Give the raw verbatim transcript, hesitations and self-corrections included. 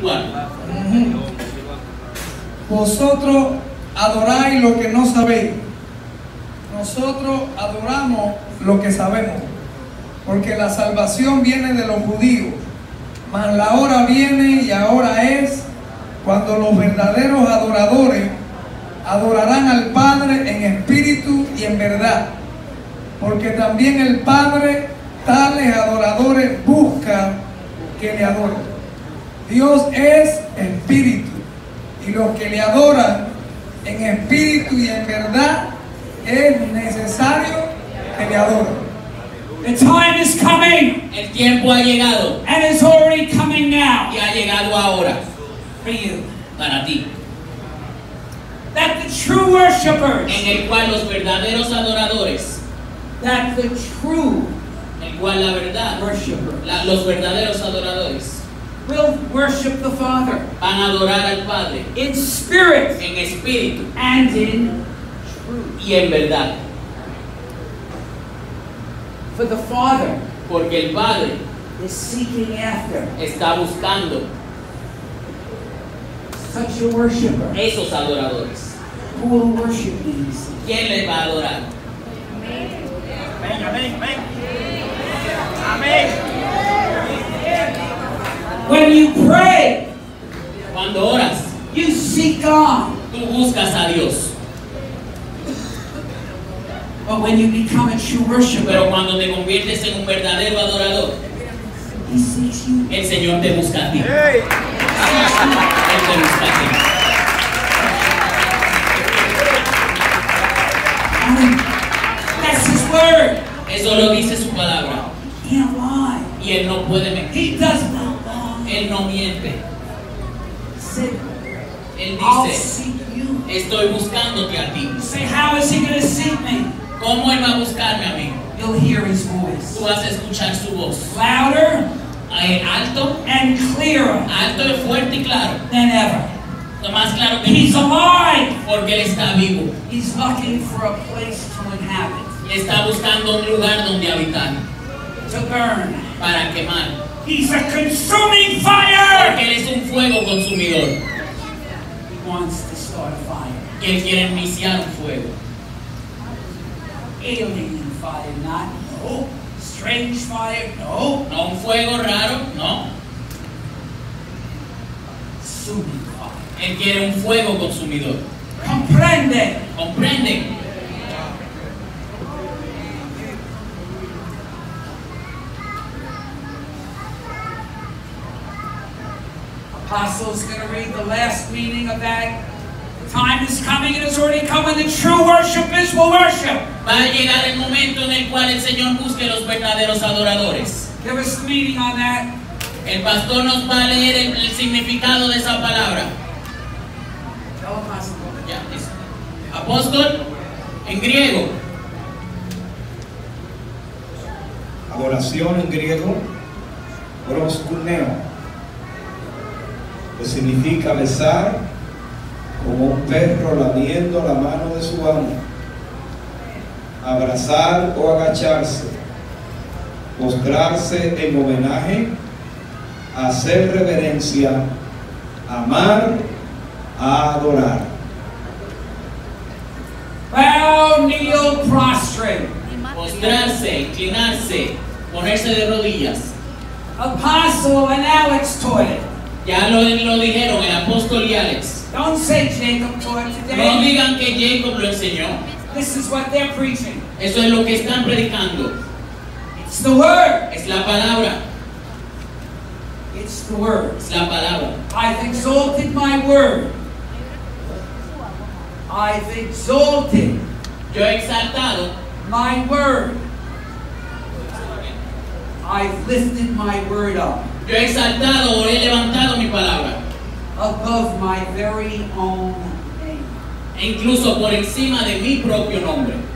espiritual. Uh-huh. Vosotros adoráis lo que no sabéis. Nosotros adoramos lo que sabemos, porque la salvación viene de los judíos, mas la hora viene y ahora es cuando los verdaderos adoradores adorarán al Padre en espíritu y en verdad, porque también el Padre tales adoradores busca que le adoren. Dios es espíritu, y los que le adoran en espíritu y en verdad es necesario que le adoren. The time is coming. El tiempo ha llegado. And it's already coming now. Y ha llegado ahora. For you. Para ti. That the true worshipers. En el cual los verdaderos adoradores. That the true. El cual la verdad. Worshipers. La, los verdaderos adoradores. Will worship the Father. Van a adorar al Padre. In spirit. En espíritu. And in truth. Y en verdad. For the Father, porque el Padre is seeking after está buscando such a worshiper. Esos adoradores. Who will worship these? ¿Quién les va a adorar? Amén. Amén. Amén. Amén. When you pray, cuando oras, you seek God. Tú buscas a Dios. But when you become a true worshiper, pero cuando te conviertes en un verdadero adorador, He seeks you. El Señor te busca a ti. Hey. Él te busca a ti. That's His word. Eso lo dice su palabra. He can't lie. Y Él no puede mentir. He does not lie. Él no miente. Said, Él I'll dice, seek you. estoy buscándote a ti. You say, how is He going to seek me? ¿Cómo Él va a buscarme a mí? You'll hear His voice. Tú vas a escuchar su voz. Louder eh, alto, and clearer alto y fuerte y claro. than ever. Lo más claro que He's nunca, alive. porque Él está vivo. He's looking for a place to inhabit, Y está buscando un lugar donde habitar, to burn. para quemar. He's a consuming fire. Porque Él es un fuego consumidor. He wants to start a fire. Y Él quiere iniciar un fuego. Alien fire, not no. Strange fire, no. No un fuego raro, no. Consuming fire. Él quiere un fuego consumidor. Comprende. ¿Comprenden? Apostle's going to read the last meaning of that. The time is coming, it has already come when the true worshipers will worship. Va a llegar el momento en el cual el Señor busque los verdaderos adoradores. Give us the meaning on that. El pastor nos va a leer el, el significado de esa palabra. Tell Apostle. Ya, es apóstol en griego. Adoración en griego, proskuneo, que significa besar como un perro lamiendo la mano de su amo, abrazar o agacharse, postrarse en homenaje, hacer reverencia, amar, adorar. Bow, kneel, prostrate. Postrarse, inclinarse, ponerse de rodillas. Apostle and Alex taught it. Ya lo, lo dijeron el apóstol y Alex. Don't say Jacob taught it No today. digan que Jacob lo enseñó. This is what they're preaching. Eso es lo que están predicando. It's the word. Es la palabra. It's the word. Es la palabra. I've exalted my word. I've exalted Yo he exaltado. my word. I've lifted my word up Yo he exaltado o he levantado mi palabra. above my very own name. E incluso por encima de mi propio nombre.